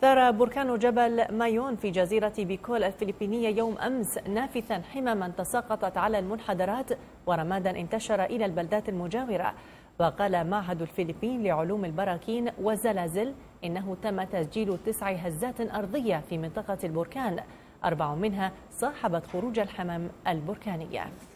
ثار بركان جبل مايون في جزيرة بيكول الفلبينية يوم أمس نافثا حمما تساقطت على المنحدرات ورمادا انتشر إلى البلدات المجاورة. وقال معهد الفلبين لعلوم البراكين والزلازل إنه تم تسجيل 9 هزات أرضية في منطقة البركان، 4 منها صاحبت خروج الحمم البركانية.